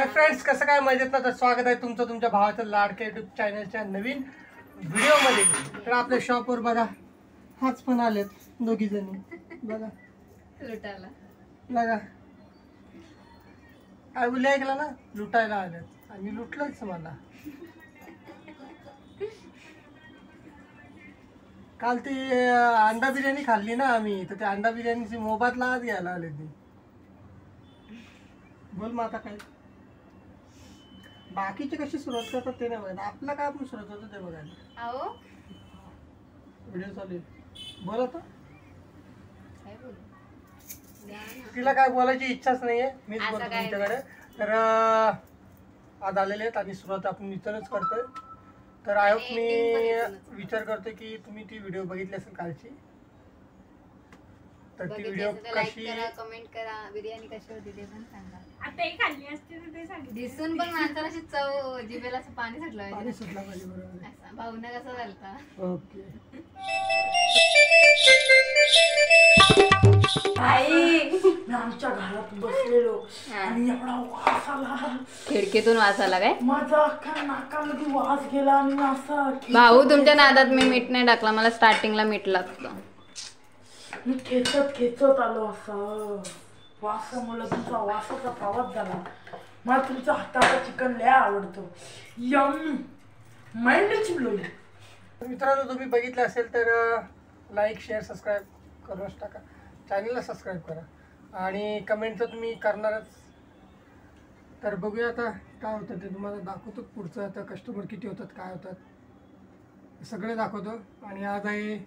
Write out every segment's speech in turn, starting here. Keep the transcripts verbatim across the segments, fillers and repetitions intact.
Hi friends, कसं काय मजेत ना? तर स्वागत आहे तुमचं तुमच्या भावाच्या लाडक्या युट्यूब चॅनलच्या नवीन व्हिडिओमध्ये. तर आपल्या शॉपवर बघा हाच पण आलेत दोघी जणी बघा लुटायला. बघा काय बोलले ऐकलं ना, लुटायला आलेत आणि लुटलंच मला. काल ती अंडा बिर्याणी खाल्ली ना आम्ही, तर त्या अंडा बिर्याणीची मोबाईलला आज घ्यायला आले ती. बोल मग आता काय, बाकीचे कशी सुरुवात करतात ते नाही बघायला, आपला काय आपण सुरुवात होतो ते बघायला. अहो व्हिडिओ चालू आहे, बोल आता. काय बोलू? तिला काय बोलायची इच्छाच नाहीये, मीच असं बोलतो काय तुमच्याकडे. तर अं, आज आलेले आहेत आणि सुरुवात आपण इथूनच करतोय. तर आय होप आणि मी ending पण इथूनच. विचार करतोय की तुम्ही ती व्हिडिओ बघितली असेल कालची. तर ती बघितली व्हिडिओ असेल तर लाईक कशी करा, कमेंट करा. बिर्याणी कशी होती ते पण सांगा. आताही खाल्ली असते तर ते सांगितलं. दिसून पण माणसाला अशी चव, जिभेला असं पाणी सुटलं पाणी पाहिजे. सुटला पाहिजे. बरोबर असा भाऊना कसा झालता. ओके. आई मी आमच्या घरात बसलेलो आणि एवढा वास आला, खिडकीतून वास आला काय? माझा अख्खा नाकामध्ये वास गेला आणि मी असा भाऊ तुमच्या नादात मी मीठ नाही टाकला, मला स्टार्टिंगला मीठ लागतं. मी खेचत खेचत आलो असं वास. मला तुमचा वासाचा प्रवास झाला. मला तुमचा हाताचा चिकन लय आवडतो. यम माइंडच ब्लोइंग. मित्रांनो, तुम्ही बघितलं असेल तर लाईक शेअर सबस्क्राईब करूनच टाका, चॅनलला सबस्क्राईब करा आणि कमेंट तर तुम्ही करणारच. तर बघूया आता काय होतं ते, तुम्हाला दाखवतो पुढचं. आता कस्टमर किती होतात, काय होतात सगळे दाखवतो. आणि आज आहे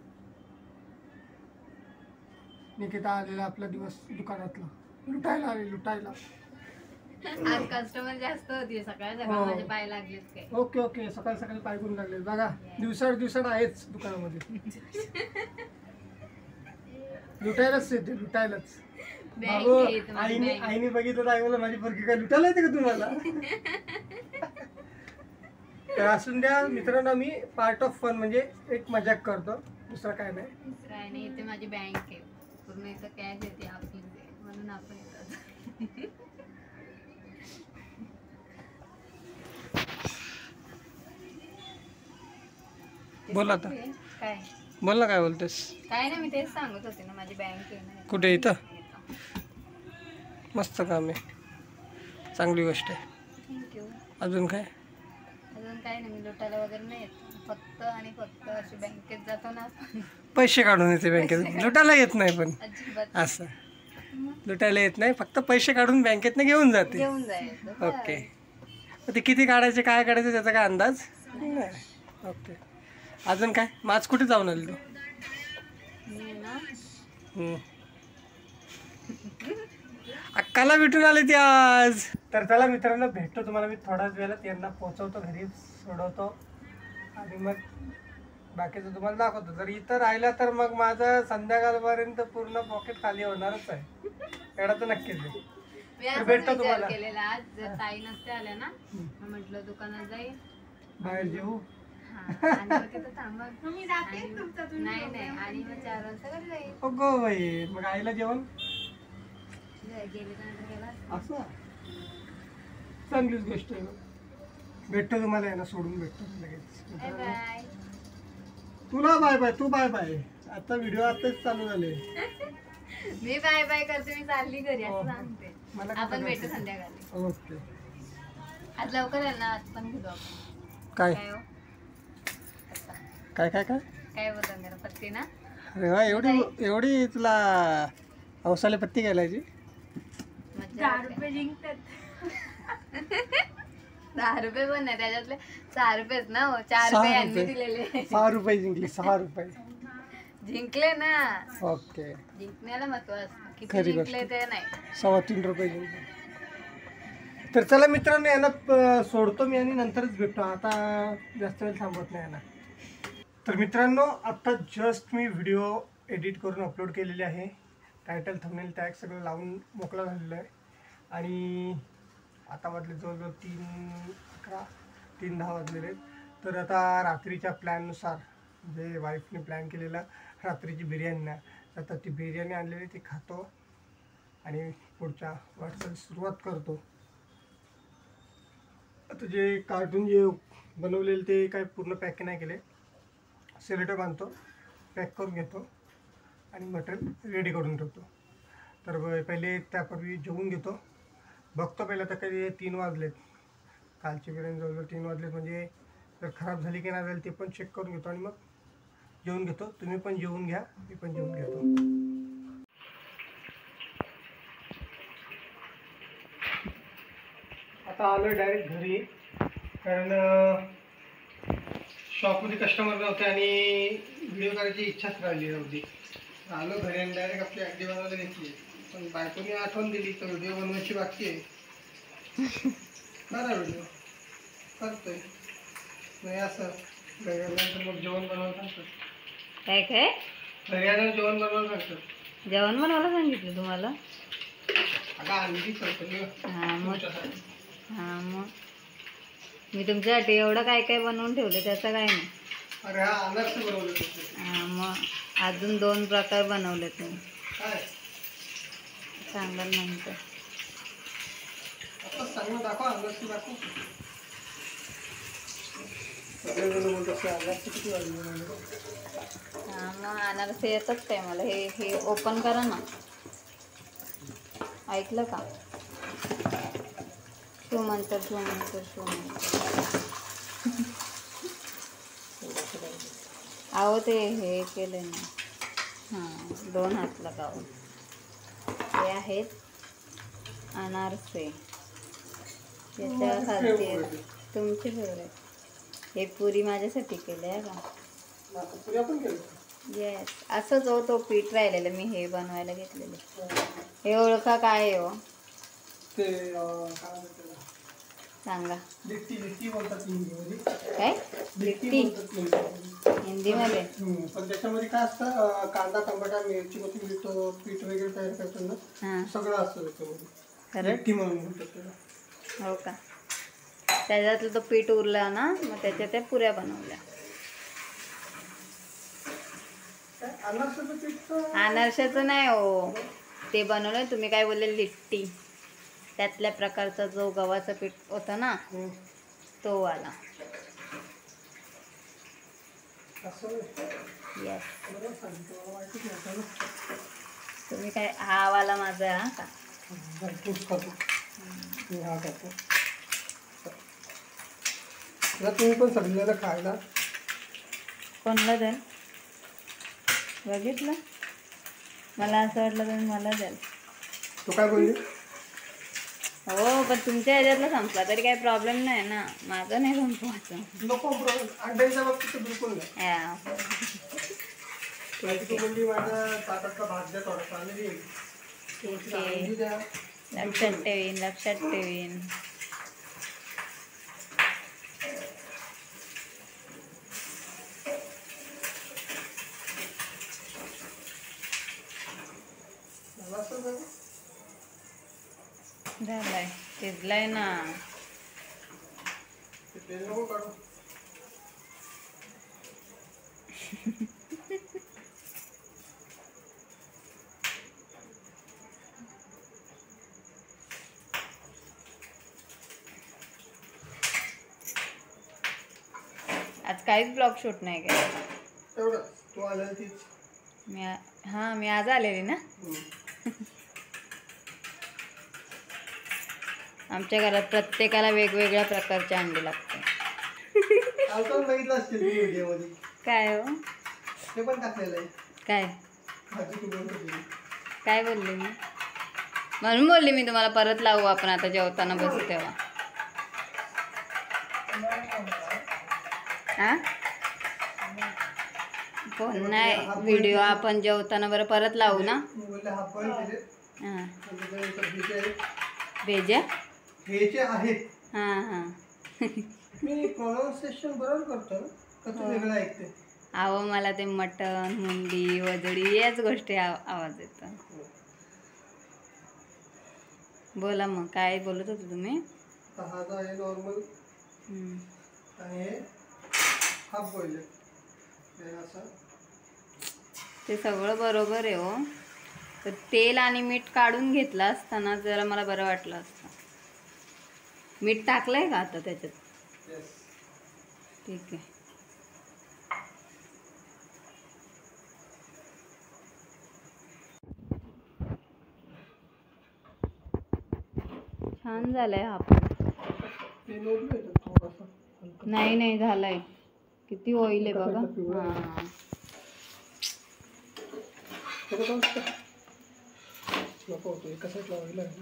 निकिता आलेला आपला दिवस दुकानातला, लुटायला आले लुटायला. आज कस्टमर जास्त होती, सकाळ सकाळ हो. माझे पाय लागलेत काय. ओके ओके, सकाळी सकाळी पायगुण लागले बघा. दिवसाड दिवसाड आहेच दुकानामध्ये, लुटायलाच येते लुटायलाच. बँक बाबू आहे इथं माझी आईने बँक. आईने बघितलं तर आई मला माझी पोरगी काय लुटायला येते का तुम्हाला? तर असून द्या मित्रांनो, मी पार्ट ऑफ फन म्हणजे एक मजाक करतो, दुसरं काय नाही. काय नाही, इथे माझी बँक आहे पूर्ण, इथं कॅश येते आपली म्हणून आपण येतात. बोल आता, काय बोल ना, काय बोलतेस? काय नाही, मी तेच सांगत होते ना, माझी बँक आहे ना. कुठे? इथं मस्त काम आहे, चांगली गोष्ट आहे. थँक्यू. अजून काय? अजून काय नाही, मी लुटायला वगैरे नाही येत, फक्त आणि फक्त अशी बँकेत जातो ना आपण. पैसे काढून येते बँकेत, लुटायला येत नाही. पण अजिबात असं लुटायला येत नाही, फक्त पैसे काढून बँकेतनं घेऊन जाते. घेऊन जायचं. ओके. मग ते किती काढायचे, काय काढायचं त्याचा काय अंदाज नाही. ओके. अजून काय? मग आज कुठे जाऊन आली तू? मी ना हम्म. अक्काला भेटून आले ती आज. तर चला मित्रांनो, भेटतो तुम्हाला मी थोड्याच वेळात. यांना पोचवतो, घरी सोडवतो आणि मग बाकीचं तुम्हाला दाखवतो. जर इथं राहिलं तर मग माझं संध्याकाळपर्यंत पूर्ण पॉकेट खाली होणारच आहे, एवढा तर नक्कीच आहे. मी असंच भेटतो विचार तुम्हाला. केलेला आज, जर ताई नसते आल्या ना, मग म्हटलं दुकानात जाईल, बाहेर जेऊ. हा, आणि मग तिथं थांबा. तुम्ही जाते आणि- तुमचा तुम्ही नाही नाही, आणि मग चार वाजता घरी जाईल. अगो बाई, मग आईला जेवण गेली तर नंतर गेला. असं चांगलीच गोष्ट आहे. भेटतो तुम्हाला, यांना सोडून भेटतो लगेच. Bye bye. तुला बाय बाय, तू बाय बाय. आता व्हिडिओ आताच चालू झाले. मी बाय बाय करते, मी चालली घरी हो. असं सांगते. मला काय आपण भेटू करायचं? संध्याकाळी. ओके. आज लवकर आहे ना, आज पण घेऊ आपण. काय काय हो? काय काय काय काय बोलतो मेरा पत्ती ना? अरे वा, एवढी एवढी तुला हौसाले पत्ती घालायची. मज्जा दहा वाटते. रुपये जिंकतात. दहा रुपये पण नाही, त्याच्यातले सहा रुपयेच ना हो. चार सहा रुपये यांनी रुपये. दिलेले. सहा रुपये जिंकली, सहा रुपये. जिंकले ना, ओके. जिंकण्याला महत्व असतं. किती खरी गोष्ट. जिंकले ते नाही. सव्वा तीन रुपये जिंकले. तर चला मित्रांनो, यांना प- सोडतो मी आणि नंतरच भेटतो. आता जास्त वेळ थांबवत नाही यांना. तर मित्रांनो, आत्ता जस्ट मी व्हिडिओ एडिट करून अपलोड केलेले आहे. टायटल थंबनेल टॅग सगळं लावून मोकळा झालेलं आहे. आणि आता वाजले जवळजवळ तीन अकरा तीन दहा वाजलेले आहेत. तर आता रात्रीच्या प्लॅननुसार, म्हणजे वाईफने प्लॅन केलेला रात्रीची बिर्याणी ना, आता ती बिर्याणी आणलेली ती खातो आणि पुढच्या वाटचाल सुरुवात करतो. आता जे कार्टून जे बनवलेले ते काय पूर्ण पॅक नाही केले, सेलेटो बांधतो, पॅक करून घेतो आणि मटेरियल रेडी करून ठेवतो. तर ब- पहिले त्यापूर्वी जेवून घेतो. बघतो पहिलं तर काही तीन वाजलेत, कालची बिर्याणी जवळजवळ तीन वाजलेत, म्हणजे जर खराब झाली की नाही झाली ते पण चेक करून घेतो आणि मग जेवून घेतो. तुम्ही पण जेवून घ्या, मी पण जेवून घेतो. आता आलो डायरेक्ट घरी, कारण शॉपमध्ये कस्टमर नव्हते आणि व्हिडिओ करायची इच्छाच राहिली नव्हती. आलो घरी आणि डायरेक्ट आपली अड्डी बनवायला घेतली, पण बायकोने आठवण दिली तर व्हिडिओ बनवायची बाकी आहे. करा व्हिडिओ, करतोय नाही असं. घरी आल्यानंतर मग जेवण बनवायला सांगतात. काय काय घरी आल्यावर जेवण बनवायला सांगतात. जेवण बनवायला सांगितलं तुम्हाला? आता अंडी करतो मी हां मग तुमच्यासाठी. हां मग मी तुमच्यासाठी एवढं काय काय बनवून ठेवलं, त्याचं काय नाही. अरे हा अनारस बनवलं तुमच्यासाठी. हां मग अजून दोन प्रकार बनवले तुम्ही, काय सांगाल नंतर. आता सांगून दाखवा, अनारस दाखव. सगळेजण बोलतात की अनारस किती वाजले बनवले. हां मग अनारसे येतच काय मला. हे हे ओपन करा ना, ऐकलं का? शो म्हणतात, शो म्हणतात, शो म्हणतात. अहो ते हे केलं ना, हां दोन हात लगावून. हे आहेत अनारसे, त्याच्या खालती तुमची फेवरेट. हे पुरी माझ्यासाठी केलं आहे का? आता पुऱ्या पण केलं. येस, असंच हो, तो पीठ राहिलेलं मी हे बनवायला घेतलेलं. हे ओळखा काय आहे हो? ते अं, काय म्हणतात त्याला? सांगा. लिट्टी लिट्टी बोलतात हिंदीमध्ये. काय लिट्टी लिट्टी बोलतात हिंदीमध्ये. हिंदीमध्ये? हम्म, पण त्याच्यामध्ये काय असतं, अं, कांदा टमाटा मिरची कोथिंबीर तो पीठ वगैरे तयार करताना हां सगळं असतं त्याच्यामध्ये. खरंच? लिट्टी म्हणून म्हणतात त्याला. हो का? त्याच्यातलं तो पीठ उरला ना, मग त्याच्या त्या पुऱ्या बनवल्या. काय अनारसाचं पीठ तर- अनारशाचं नाही हो, ते बनवलं तुम्ही काय बोलले, लिट्टी. त्यातल्या प्रकारचा जो गव्हाचं पीठ होतं ना, हम्म, तो वाला. असं नाही. येस, बरोबर सांगितलं, मला माहितीच नव्हतं ना. तुम्ही काय हा वाला माझा हा का? हम्म, तूच खातो, मी हा खातो. आता तुम्ही पण सगळ्यांना खायला. कोणला द्याल? बघितलं, मला असं वाटलं तुम्ही मला द्याल. तू काय बोलली? हो पण तुमच्या ह्याच्यातलं संपला तरी काही प्रॉब्लेम नाही ना, माझं नाही संपवायचं. नको ब्रो, अंड्याच्या बाबतीत तर बिलकुल नाही. या, तू बोलली माझ्या ताटातला भात द्या थोडासा आणि देईल. तू बोलली अंडी द्या. लक्षात ठेवीन, लक्षात ठेवीन. मला असं झालं. झालाय, शिजलाय ना. ते तेल नको काढू. आज काहीच ब्लॉग शूट नाही काय. तेवढं तू आलेलं तीच. मी आ- हां मी आज आलेली ना. आमच्या घरात प्रत्येकाला वेगवेगळ्या प्रकारचे अंडी लागते. काल पण बघितलं असतील तुम्ही व्हिडिओमध्ये. काय हो? ते पण टाकलेलं आहे. काय भाजी तू बनवत होती. काय बोलले मी? म्हणून बोलली मी तुम्हाला परत लावू आपण आता जेवताना बसू तेव्हा. हां फोन नाही, व्हिडिओ आपण जेवताना बरं परत लावू ना. मी बोलले हाफ बॉईल केले. हां आणि त्याच्यानंतर घ्यायचे आहेत. भेजा. घ्यायचे आहेत. हां हां मी प्रोनाऊन्सिएशन बरोबर करतो ना, का तू वेगळं ऐकते? अहो मला ते मटण, मुंडी, वजडी याच गोष्टी आव- आवाज येतो. बोला मग काय बोलत होते तुम्ही? आता हा जो आहे नॉर्मल हम्म. आणि हे हाफ बॉईल आहे. हे असं ते सगळं बरोबर आहे हो, तर तेल आणि मीठ काढून घेतलं असताना जरा मला बरं वाटलं असतं. मीठ टाकलंय का आता त्याच्यात? येस. ठीक आहे. छान झालंय हा पण. ते नोडलं आहे थोडासा हलका. नाही नाही झालंय. किती ऑइल आहे बघा. कसा पिवळा आहे. हां त्याला काय होतं? नको होतं एका साईडला ऑइल आहे.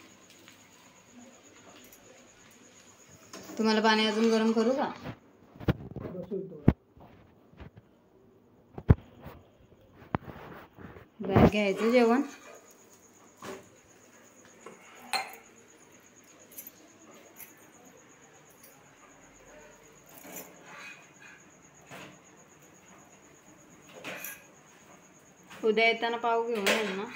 तुम्हाला पाणी अजून गरम करू का? बसून थोडं. बरं घ्यायचं जेवण. उद्या येताना पाव घेऊन येईल ना.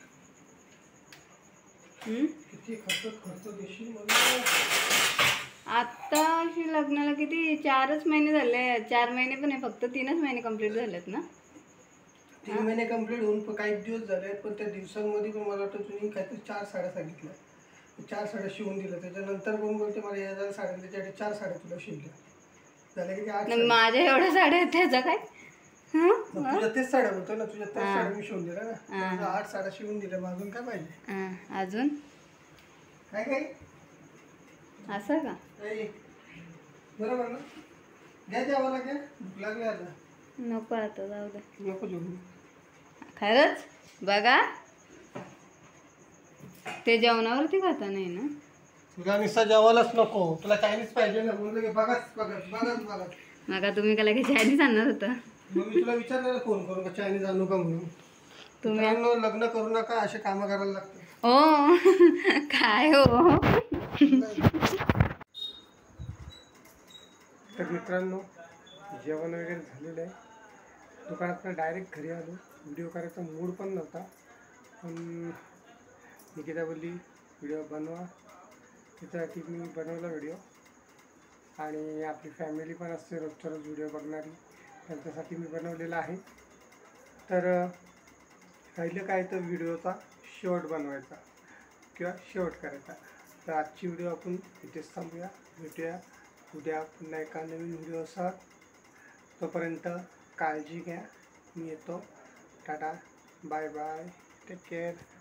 हम्म? किती खर्च खर्च देशील मला. आत्ताशी लग्नाला किती चारच महिने झाले. चार महिने पण आहे, फक्त तीनच महिने कंप्लीट झालेत ना. तीन महिने कंप्लीट होऊन पण काही दिवस झाले, पण त्या दिवसांमध्ये पण मला वाटतं तुम्ही काहीतरी चार साड्या सांगितल्या. चार साड्या शिवून दिल्या. त्याच्यानंतर पण बोलते मला या जरा साड्या त्याच्यासाठी चार साड्या तुला शिवल्या. झाल्या की आठ न साड्या. माझ्या एवढ्या साड्या आहेत त्याचा काय? हं? मग तुझ्या तेच साड्या बोलतो ना, तुझ्या तेच हा. साड्या मी शिवून दिल्या ना. त्याच्या आठ साड्या शिवून दिल्या. मग अजून काय पाहिजे? हं, अजून काय काय असं का? काय? बरोबर ना. घ्या जेवायला घ्या. भूक लागली आता. नको आता, जाऊ दे. नको जेवू. खरंच बघा, ते जेवणावरती खाता नाही ना. तुला निस्ता जेवायलाच नको. तुला चायनीज पाहिजे ना. म्हणलं की बघाच बघाच बघाच बघाच. मग तुम्ही का लगेच चायनीज आणणार होतं? मग मी तुला विचारलं फोन करून का चायनीज आणू का म्हणून. तुम्ही मित्रांनो, लग्न करू नका, असे कामं करायला लागतात. ओ काय हो. तर मित्रांनो, जेवण वगैरे झालेलं आहे. दुकानातनं डायरेक्ट घरी आलो. व्हिडिओ करायचा मूड पण नव्हता, पण निकिता बोलली व्हिडिओ बनवा. त्याच्यासाठी मी बनवला व्हिडिओ. आणि आपली फॅमिली पण असते रोजच्या रोज व्हिडिओ बघणारी, त्यांच्यासाठी मी बनवलेला आहे. तर राहिलं काय तर व्हिडिओचा शेवट बनवायचा किंवा शेवट करायचा. तर आजची व्हिडिओ आपण इथेच थांबूया. भेटूया उद्या पुन्हा एका नवीन व्हिडिओसह. तोपर्यंत काळजी घ्या. मी येतो. Tata, bye bye, take care.